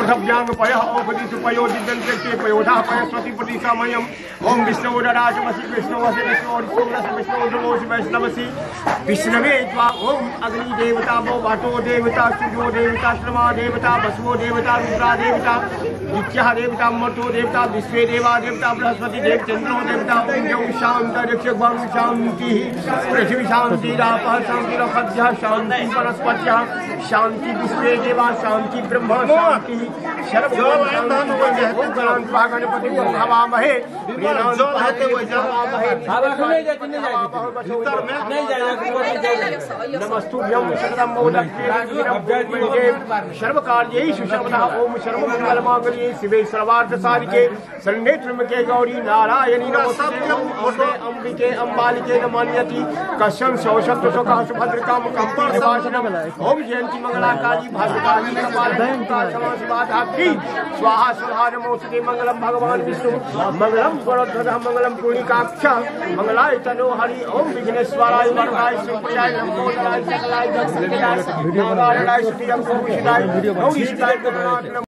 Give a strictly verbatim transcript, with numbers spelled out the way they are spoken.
ओढ़भ्यांग पय औपदीसु पयो दिव्यन्ते के पयोधा पयस्वती प्रतिसामयम् ओम विष्णुराजमसि विष्णुवसि विष्णुर्षोडश विष्णुर्नमोसि वैष्णवसि विष्णवे त्वा ओम अग्नि देवता वो वाटो देवता सूर्यो देवता श्रमा देवता वसुओ देवता रुद्रा देवता नित्यः देवता मर्तो देवता विश्वे देवा देवता बृहस्पति देव चंद्रो देवता ओम शांति शांति पृथ्वी शांति रापः शांति रखद्यः शांति वनस्पत्यः शांति विश्वे देवा शांति ब्रह्म शांति गणपति भवामहे नमस्तुभ्यं शरणं सर्वकार्येषु सर्वदा ओम सर्वमंगलमांगल्ये शिवे सर्वार्थ साधिके शरण्ये त्र्यंबके गौरी नारायणी नमोस्तुते अंबिके अंबालिके नमाम्यति कश्यं शौषत्व शोकः सुभद्रकाम कंपितवासिनम् ओम जयंती मंगला काली भाग्यकाली कपालि स्वाहा स्वाहा नमोस्तुते मंगलम भगवान विष्णु मंगलम गरुड़ध्वजः मंगलम पूर्णिकाक्षः मंगलाय तनो हरि ओम विघ्नेश्वराय वरदाय सुखदाय नमोदाय सकलाय जगदाय नारायणाय सुतियं गौरीशिताय गौरीशिताय